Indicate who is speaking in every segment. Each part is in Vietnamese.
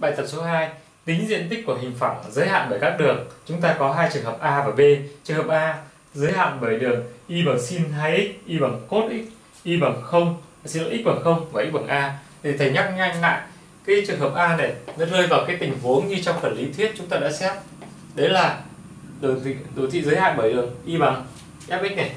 Speaker 1: Bài tập số 2, tính diện tích của hình phẳng giới hạn bởi các đường. Chúng ta có hai trường hợp A và B. Trường hợp A giới hạn bởi đường y bằng sin 2x, y bằng cos x, y bằng 0, xin lỗi, x bằng 0 và x bằng A. Thì thầy nhắc nhanh lại, cái trường hợp A này nó rơi vào cái tình huống như trong phần lý thuyết chúng ta đã xét. Đấy là đồ thị giới hạn bởi đường y bằng fx này,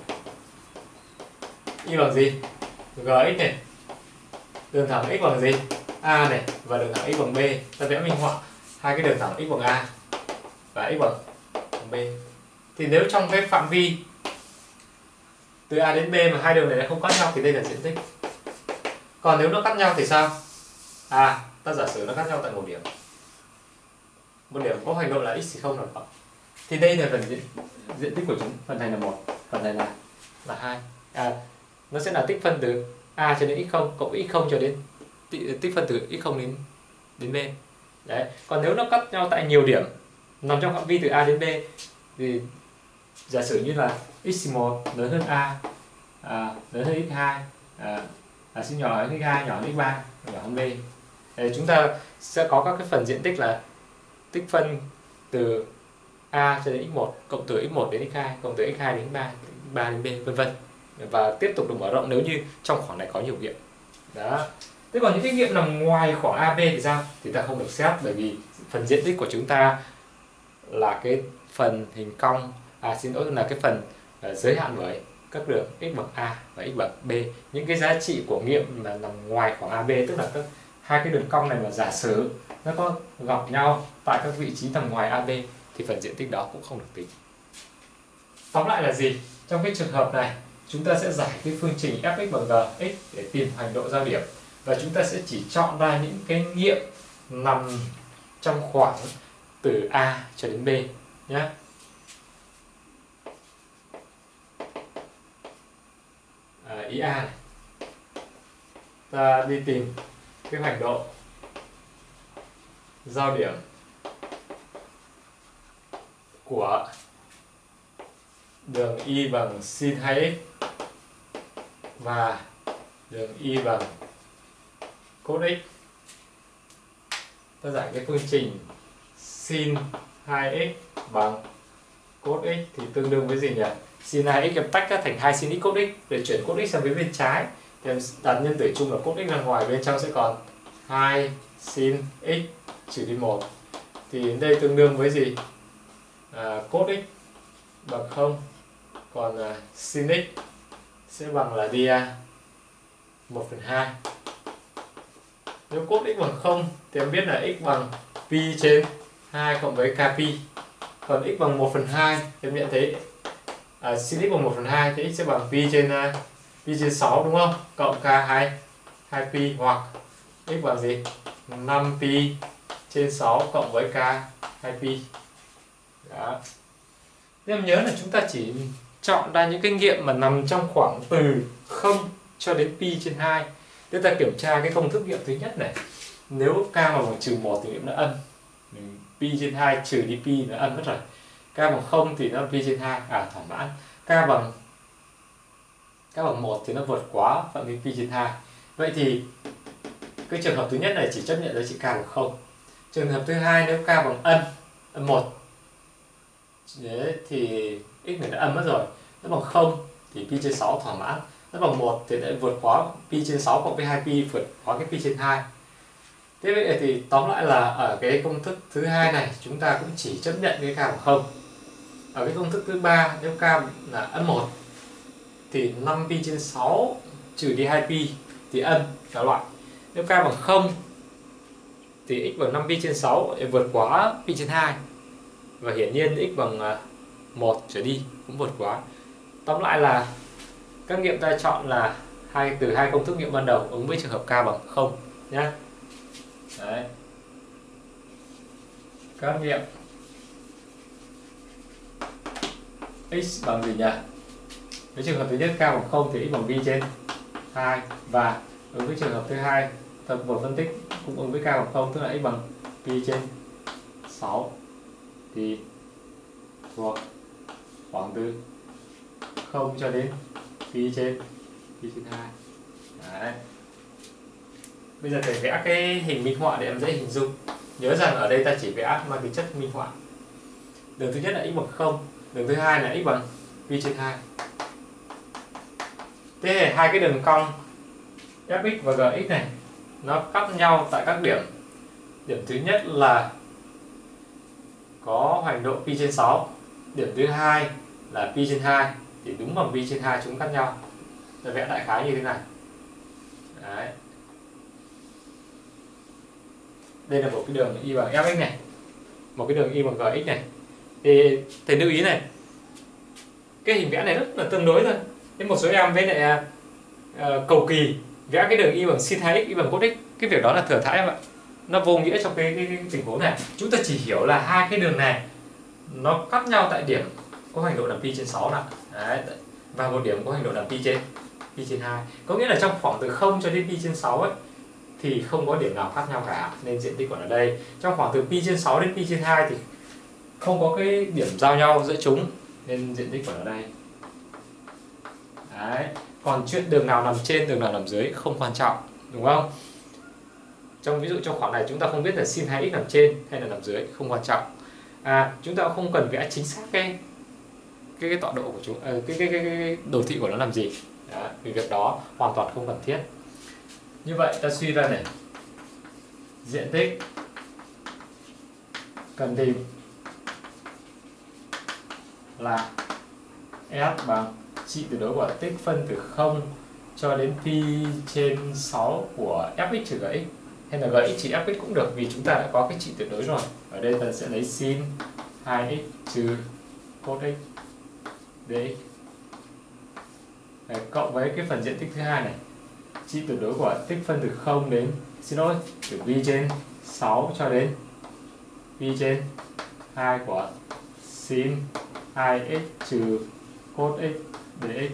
Speaker 1: y bằng gì? Gx này, đường thẳng x bằng gì? A này, và đường thẳng x bằng B. Ta vẽ minh họa hai cái đường thẳng x bằng A và x bằng B. Thì nếu trong cái phạm vi từ A đến B mà hai đường này không cắt nhau thì đây là diện tích. Còn nếu nó cắt nhau thì sao? Ta giả sử nó cắt nhau tại một điểm. Một điểm có hoành độ là x thì không là phẳng. Thì đây là phần diện tích của chúng. Phần này là 1, phần này là 2. Nó sẽ là tích phân từ A cho đến x0 cộng x0 cho đến tích phân từ x0 đến B. Đấy. Còn nếu nó cắt nhau tại nhiều điểm nằm trong phạm vi từ A đến B thì giả sử như là x1 lớn hơn A, lớn hơn x2, xin nhỏ hơn x2, nhỏ hơn x3, nhỏ hơn B. Đấy, chúng ta sẽ có các cái phần diện tích là tích phân từ A cho đến x1 cộng từ x1 đến x2 cộng từ x2 đến x3, x3 đến B, vân vân, và tiếp tục được mở rộng nếu như trong khoảng này có nhiều nghiệm. Đó. Thế còn những cái nghiệm nằm ngoài khoảng AB thì sao? Thì ta không được xét, bởi vì phần diện tích của chúng ta là cái phần hình cong, xin lỗi, là cái phần giới hạn bởi các đường x bằng A và x bằng B. Những cái giá trị của nghiệm mà nằm ngoài khoảng AB, tức là hai cái đường cong này mà giả sử nó có gặp nhau tại các vị trí nằm ngoài AB thì phần diện tích đó cũng không được tính. Tóm lại là gì? Trong cái trường hợp này chúng ta sẽ giải cái phương trình fx bằng gx để tìm hoành độ giao điểm, và chúng ta sẽ chỉ chọn ra những cái nghiệm nằm trong khoảng từ A cho đến B nhé. Ý A này, ta đi tìm cái hoành độ giao điểm của đường y bằng sin 2x và đường y bằng cos x. Ta giải cái phương trình sin 2x bằng cos x thì tương đương với gì nhỉ? Sin 2x em tách ra thành 2 sin x cos x để chuyển cos x sang phía bên trái, thì em đặt nhân tử chung là cos x ra ngoài, bên trong sẽ còn 2 sin x trừ đi 1. Thì đến đây tương đương với gì? Cos x bằng 0, còn sin x sẽ bằng là đi 1/2. Nếu cos x bằng 0 thì em biết là x bằng pi trên 2 cộng với k pi. Còn x bằng 1/2 em nhận thấy sin x bằng 1/2 thì x sẽ bằng pi trên 6 đúng không? Cộng k 2 pi, hoặc x bằng gì? 5 pi trên 6 cộng với k 2 pi. Đó. Em nhớ là chúng ta chỉ chọn ra những cái nghiệm mà nằm trong khoảng từ 0 cho đến pi trên 2. Để ta kiểm tra cái công thức nghiệm thứ nhất này. Nếu k mà bằng trừ 1 thì nghiệm nó âm. Pi trên 2 trừ đi pi nó âm mất rồi. K bằng 0 thì nó pi trên 2, thỏa mãn. K bằng 1 thì nó vượt quá phạm vi pi trên 2. Vậy thì cái trường hợp thứ nhất này chỉ chấp nhận giá trị k bằng 0. Trường hợp thứ hai, nếu k bằng âm 1 đấy, thì x này đã âm mất rồi. Nó bằng 0 thì pi trên 6 thỏa mãn. Nó bằng 1 thì đã vượt quá pi trên 6 cộng với 2 pi, vượt quá cái pi trên 2. Thế vậy thì tóm lại là ở cái công thức thứ hai này chúng ta cũng chỉ chấp nhận cái k bằng 0. Ở cái công thức thứ ba, nếu k là âm 1 thì 5 pi trên 6 trừ đi 2 pi thì âm cả loại. Nếu k bằng 0 thì x bằng 5 pi trên 6 để vượt quá pi trên 2. Và hiển nhiên x bằng 1 trở đi cũng vượt quá. Tóm lại là các nghiệm ta chọn là từ hai công thức nghiệm ban đầu ứng với trường hợp k bằng 0 nhé. Đấy. Các nghiệm x bằng gì nhỉ? Với trường hợp thứ nhất k bằng 0 thì x bằng pi trên 2, và ứng với trường hợp thứ hai tập một phân tích cũng ứng với k bằng 0, tức là x bằng pi trên 6 thì thuộc khoảng từ 0 cho đến pi trên 2. Đấy. Bây giờ thầy vẽ cái hình minh họa để em dễ hình dung. Nhớ rằng ở đây ta chỉ vẽ mang tính chất minh họa. Đường thứ nhất là x bằng 0, đường thứ hai là x bằng pi trên 2. Thế thì hai cái đường cong fx và gx này nó cắt nhau tại các điểm. Điểm thứ nhất là có hoành độ pi trên 6. Điểm thứ hai là pi trên 2. Thì đúng bằng pi trên 2 chúng cắt nhau. Ta vẽ đại khái như thế này. Đấy. Đây là một cái đường y bằng fx này, một cái đường y bằng gx này. Thì thầy lưu ý này, cái hình vẽ này rất là tương đối thôi. Thế một số em với lại cầu kỳ vẽ cái đường y bằng sin 2x, y bằng cos x, cái việc đó là thừa thãi em ạ. Nó vô nghĩa trong cái tình huống này. Chúng ta chỉ hiểu là hai cái đường này nó cắt nhau tại điểm có hoành độ là pi trên 6 nào. Đấy. Và một điểm có hoành độ là pi trên 2. Có nghĩa là trong khoảng từ 0 cho đến pi trên 6 ấy thì không có điểm nào khác nhau cả, nên diện tích còn ở đây. Trong khoảng từ pi trên 6 đến pi trên 2 thì không có cái điểm giao nhau giữa chúng, nên diện tích còn ở đây. Đấy. Còn chuyện đường nào nằm trên, đường nào nằm dưới không quan trọng, đúng không? Trong ví dụ trong khoảng này chúng ta không biết là sin 2x nằm trên hay là nằm dưới, không quan trọng. Chúng ta không cần vẽ chính xác cái tọa độ của chúng, cái đồ thị của nó làm gì. Đó, vì việc đó hoàn toàn không cần thiết. Như vậy ta suy ra này, diện tích cần tìm là S bằng trị tuyệt đối của tích phân từ 0 cho đến pi trên 6 của fx trừ gx, hay là gx trừ fx cũng được, vì chúng ta đã có cái trị tuyệt đối rồi. Ở đây ta sẽ lấy sin 2x trừ cos x dx. Đấy, cộng với cái phần diện tích thứ hai này, trị tuyệt đối của tích phân từ 0 đến, từ pi trên 6 cho đến pi trên 2 của sin 2x trừ cos x dx.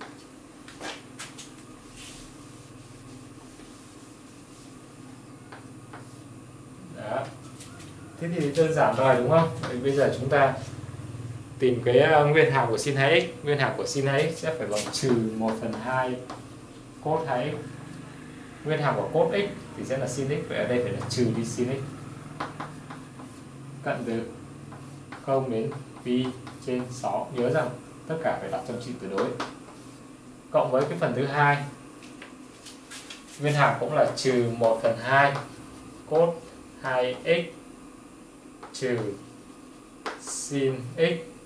Speaker 1: Đó. Thế thì đơn giản rồi đúng không? Bây giờ chúng ta tìm cái nguyên hàm của sin 2x. Nguyên hàm của sin 2x sẽ phải bằng trừ 1/2 cos 2x. Nguyên hàm của cos x thì sẽ là sin x, vậy ở đây phải là trừ đi sin x. Cận từ 0 đến pi trên 6. Nhớ rằng tất cả phải đặt trong trị tuyệt đối. Cộng với cái phần thứ hai, nguyên hàm cũng là trừ 1/2 cos 2x trừ sin x.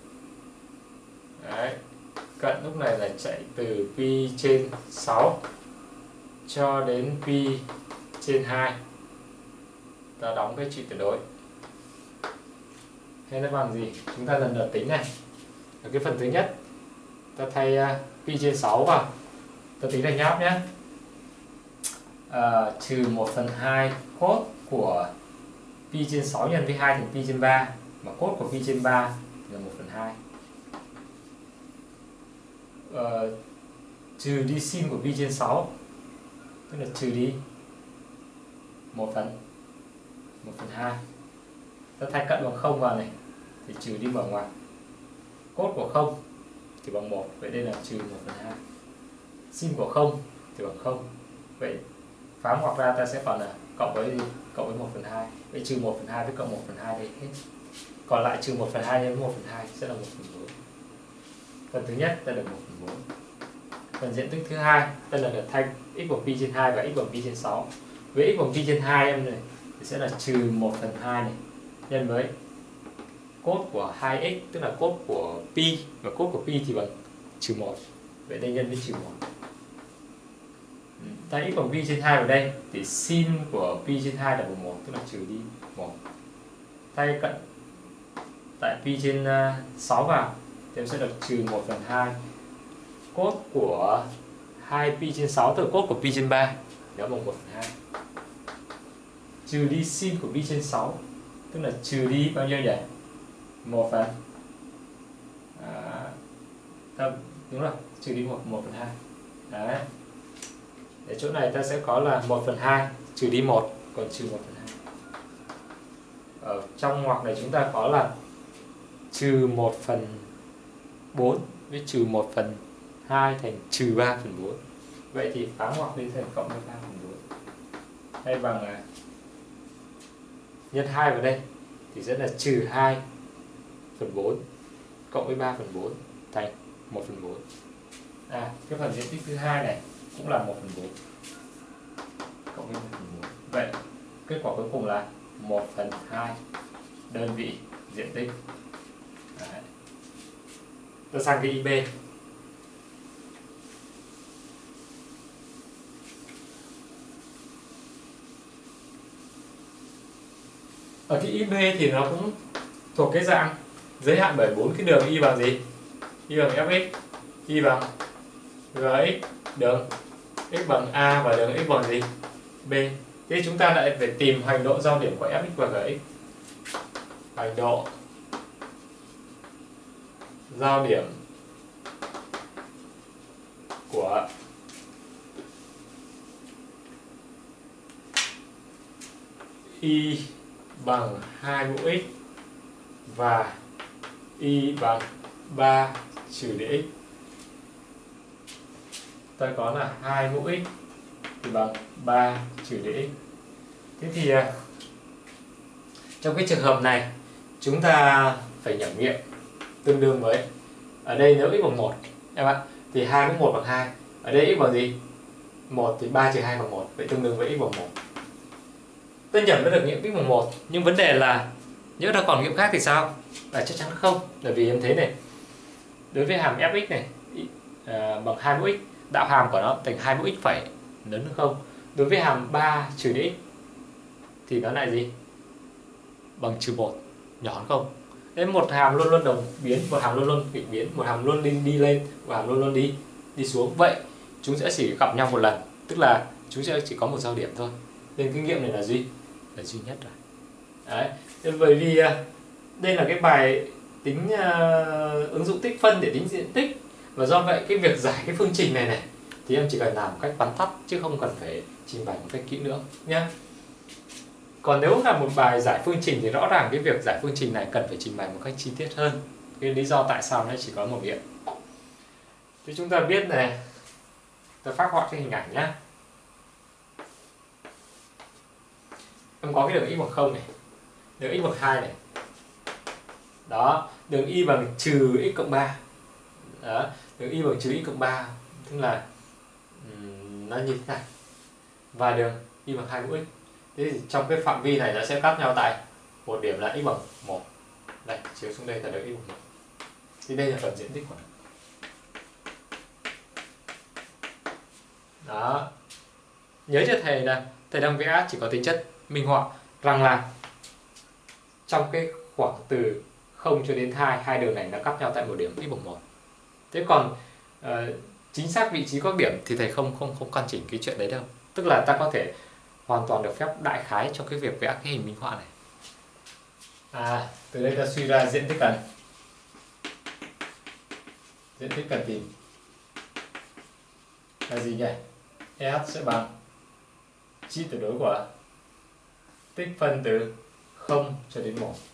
Speaker 1: Đấy. Cận lúc này là chạy từ pi trên 6 cho đến pi trên 2. Ta đóng cái trị tuyệt đối. Thế nó bằng gì? Chúng ta lần lượt tính này. Ở cái phần thứ nhất, ta thay pi trên 6 vào. Ta tính thành nháp nhé. Trừ 1/2 cos của pi trên 6 nhân với 2 thành pi trên 3. Mà cos của pi trên 3 là 1/2. Trừ đi sin của pi trên 6, tức là trừ đi 1/2. Ta thay cận bằng 0 vào này thì trừ đi mở ngoặc. Cos của 0 thì bằng 1, vậy đây là trừ 1/2. Sin của 0 thì bằng 0. Vậy phá ngoặc ra ta sẽ còn là cộng với 1/2. Vậy trừ 1/2 với cộng 1/2 đây hết. Còn lại trừ 1/2 nhân với 1/2 sẽ là 1/4. Phần thứ nhất ta được 1/4. Phần diện tích thứ hai ta là được thay x bằng pi trên 2 và x bằng pi trên 6. Với x bằng pi trên 2 em này thì sẽ là trừ 1/2 này nhân với cos của 2x, tức là cos của pi, và cos của pi thì bằng trừ 1. Vậy đây nhân với trừ 1. Thay x bằng pi trên 2 vào đây thì sin của pi trên 2 là bằng 1, tức là trừ đi 1. Thay cận tại pi trên 6 vào thì em sẽ được trừ 1/2 cos của 2 pi trên 6, tức là cos của pi trên 3 nó bằng 1/2. Trừ đi sin của pi trên 6, tức là trừ đi bao nhiêu nhỉ? 1 phần đúng rồi, trừ đi 1/2. Đấy. Để chỗ này ta sẽ có là 1/2 trừ đi 1, còn trừ 1/2. Ở trong ngoặc này chúng ta có là trừ 1/4 với trừ 1/2 thành trừ 3/4. Vậy thì phá ngoặc lên thành cộng với 3/4. hay bằng nhân 2 vào đây thì sẽ là trừ 2/4 cộng với 3/4 thành 1/4. Cái phần diện tích thứ hai này cũng là 1/4 cộng với 1/4. Vậy kết quả cuối cùng là 1/2 đơn vị diện tích. Đấy. Ta sang cái IB. Ở cái IB thì nó cũng thuộc cái dạng giới hạn bởi 4 cái đường y bằng gì? Y bằng Fx, y bằng Gx, đường x bằng A và đường x bằng gì? B. Thế chúng ta lại phải tìm hoành độ giao điểm của Fx và Gx. Hoành độ giao điểm của y bằng 2 mũ x và y bằng 3 trừ dx. Ta có là 2 mũ x thì bằng 3 trừ dx. Thế thì trong cái trường hợp này chúng ta phải nhẩm nghiệm tương đương với, ở đây nếu x bằng 1 em ạ, thì 2 mũ 1 bằng 2. Ở đây x bằng gì? 1 thì 3 trừ 2 bằng 1, vậy tương đương với x bằng 1. Ta nhẩm đã được nghiệm x bằng 1, nhưng vấn đề là nếu ta còn nghiệm khác thì sao? Chắc chắn không, bởi vì em thấy này, đối với hàm fx này bằng 2 mũ x, đạo hàm của nó thành 2 mũ x phải lớn hơn không. Đối với hàm 3 trừ dx thì nó lại gì? Bằng trừ 1, nhỏ hơn không. Nên một hàm luôn luôn đồng biến, một hàm luôn luôn nghịch biến, một hàm luôn đi lên, một hàm luôn luôn đi xuống. Vậy chúng sẽ chỉ gặp nhau một lần, tức là chúng sẽ chỉ có một giao điểm thôi. Nên kinh nghiệm này là duy nhất rồi. Đấy. Bởi vì đây là cái bài tính ứng dụng tích phân để tính diện tích, và do vậy cái việc giải cái phương trình này thì em chỉ cần làm một cách vắn tắt chứ không cần phải trình bày một cách kỹ nữa nhé. Còn nếu là một bài giải phương trình thì rõ ràng cái việc giải phương trình này cần phải trình bày một cách chi tiết hơn. Cái lý do tại sao nó chỉ có một nghiệm. Thì chúng ta biết này, ta phác họa cái hình ảnh nhé. Em có cái đường x bằng 0 này, đường x bằng 2 này. Đó, đường y bằng trừ x cộng 3. Đó, đường y bằng trừ x cộng 3, tức là nó như thế này. Và đường y bằng 2 mũ x. Thế thì trong cái phạm vi này nó sẽ cắt nhau tại một điểm là x bằng 1. Đây, chiếu xuống đây là đường x bằng 1. Thì đây là phần diện tích của nó. Đó. Nhớ cho thầy là thầy đang vẽ chỉ có tính chất minh họa rằng là trong cái khoảng từ 0 cho đến 2, hai đường này nó cắt nhau tại một điểm x bằng 1. Thế còn chính xác vị trí các điểm thì thầy không căn chỉnh cái chuyện đấy đâu. Tức là ta có thể hoàn toàn được phép đại khái cho cái việc vẽ cái hình minh họa này. Từ đây ta suy ra diện tích cần. Diện tích cần tìm là gì nhỉ? S sẽ bằng chi tuyệt đối của tích phân từ 0 cho đến 1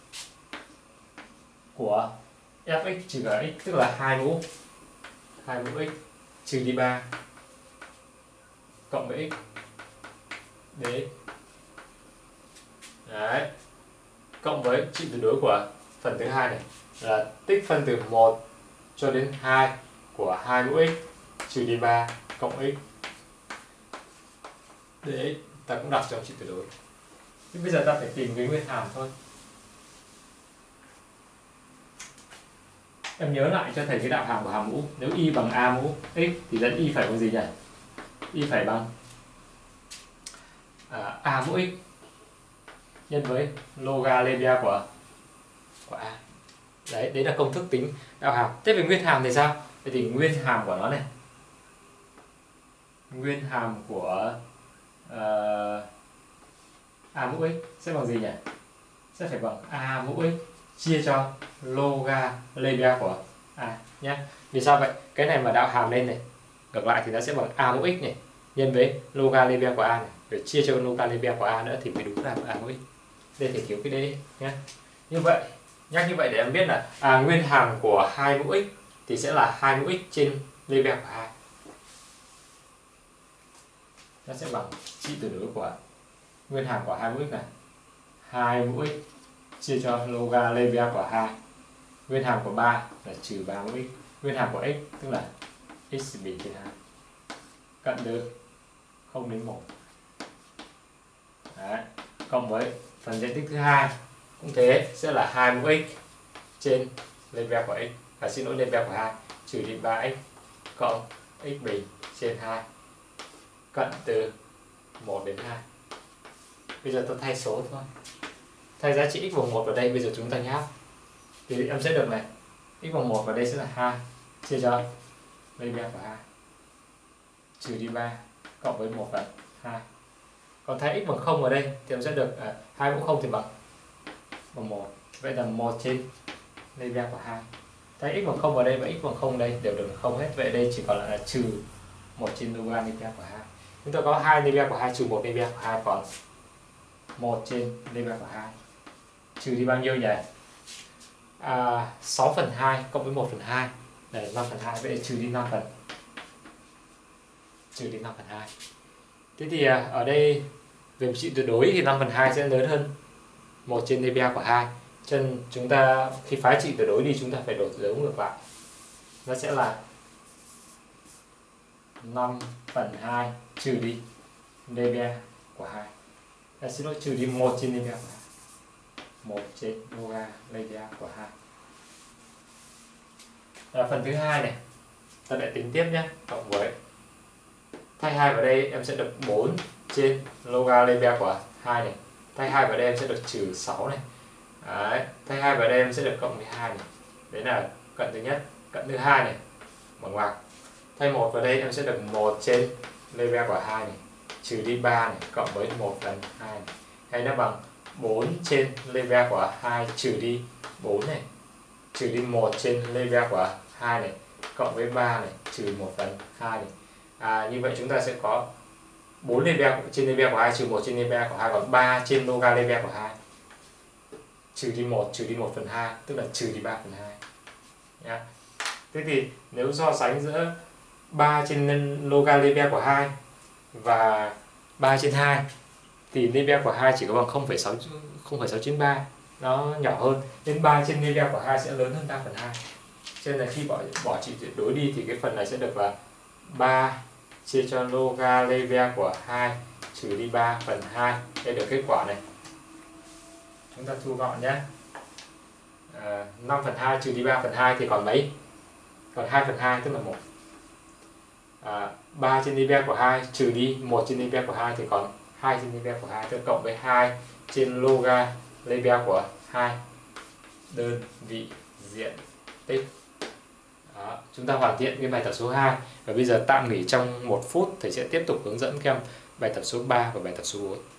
Speaker 1: của fx trừ gx, tức là 2 mũ x trừ đi 3 cộng với x dx. Đấy. Cộng với trị tuyệt đối của phần thứ hai này là tích phân từ 1 cho đến 2 của 2 mũ x trừ đi 3 cộng x dx. Ta cũng đặt trong trị tuyệt đối. Thì bây giờ ta phải tìm cái nguyên hàm thôi. Em nhớ lại cho thầy cái đạo hàm của hàm mũ. Nếu y bằng a mũ x thì dẫn y phải bằng gì nhỉ? Y phải bằng a mũ x nhân với logarithm của a. Đấy là công thức tính đạo hàm. Thế về nguyên hàm thì sao? Vậy thì nguyên hàm của nó này, nguyên hàm của a mũ x sẽ bằng gì nhỉ? Sẽ phải bằng a mũ x chia cho logarithm của a nhé. Vì sao vậy? Cái này mà đạo hàm lên này, ngược lại thì nó sẽ bằng a mũ x này nhân với logarithm của a này, rồi chia cho logarithm của a nữa thì mới đúng là a mũ x. Đây thì thiếu cái đấy nhé. Như vậy, nhắc như vậy để em biết là nguyên hàm của 2 mũ x thì sẽ là 2 mũ x trên logarithm của a. Nó sẽ bằng trị tuyệt đối của nguyên hàm của 2 mũ x này, 2 mũ x chia cho logaritm của 2. Nguyên hàm của 3 là trừ 3 mũ x. Nguyên hàm của x tức là x bình trên 2 cận từ 0 đến 1. Đấy. Cộng với phần diện tích thứ hai cũng thế, sẽ là 2 mũ x trên lên ve của x, và xin lỗi lên ve của 2 trừ đi 3x cộng x bình trên 2 cận từ 1 đến 2. Bây giờ tôi thay số thôi. Thay giá trị x bằng 1 vào đây, bây giờ chúng ta nháp. Thì em sẽ được này, x bằng 1 vào đây sẽ là 2 chia cho lên ve của 2 trừ đi 3 cộng với 1 phần 2. Còn thay x bằng 0 ở đây thì em sẽ được 2 mũ 0 thì bằng 1. Vậy là 1 trên lên ve của 2. Thay x bằng 0 ở đây và x bằng 0 đây đều được 0 hết. Vậy đây chỉ còn lại là trừ 1 trên logaritm lên ve của 2. Chúng ta có 2 lên ve của 2 trừ 1 lên ve của 2 còn 1 trên lên ve của 2. Trừ đi bao nhiêu nhỉ? 6 phần 2 cộng với 1 phần 2 là 5 phần 2. Vậy trừ đi 5 phần. Trừ đi 5 phần 2. Thế thì ở đây về trị tuyệt đối thì 5 phần 2 sẽ lớn hơn 1 trên dB của 2. Cho nên chúng ta khi phái trị tuyệt đối thì chúng ta phải đổi dấu ngược lại. Nó sẽ là 5 phần 2 trừ đi dB của 2. Xin lỗi, trừ đi 1 trên dB của 2. 1 trên logaritm của 2. Phần thứ hai này, ta lại tính tiếp nhé. Cộng với thay 2 vào đây em sẽ được 4 trên logaritm của 2 này. Thay 2 vào đây em sẽ được trừ 6 này. Đấy. Thay 2 vào đây em sẽ được cộng 12 này. Đấy là cận thứ nhất. Cận thứ hai này bằng ngoặc. Thay 1 vào đây em sẽ được 1 trên dB của 2 này trừ đi 3 này cộng với 1 phần 2 này. Hay nó bằng 4 trên dB của 2 trừ đi 4 này trừ đi 1 trên dB của 2 này cộng với 3 này trừ 1 phần 2 này. Như vậy chúng ta sẽ có 4 trên dB của 2 trừ 1 trên dB của 2 còn 3 trên logaritm của 2 trừ đi 1 phần 2 tức là trừ đi 3 phần 2 nhá. Thế thì nếu so sánh giữa 3 trên logaritm của 2 và 3 trên 2 thì dB của 2 chỉ có bằng 0,693, nó nhỏ hơn, nên 3 trên dB của 2 sẽ lớn hơn 3 phần 2. Cho nên là khi bỏ trị tuyệt đối đi thì cái phần này sẽ được là 3 chia cho logaritm của 2 trừ đi 3 phần 2. Đây được kết quả này. Chúng ta thu gọn nhé. 5 phần 2 trừ đi 3 phần 2 thì còn mấy? Còn 2 phần 2 tức là 1. 3 trên dB của 2 trừ đi 1 trên dB của 2 thì còn 2 trên dB của 2, tức cộng với 2 trên logaritm của 2 đơn vị diện tích. Đó, chúng ta hoàn thiện cái bài tập số 2 và bây giờ tạm nghỉ trong 1 phút, thầy sẽ tiếp tục hướng dẫn các em bài tập số 3 và bài tập số 4.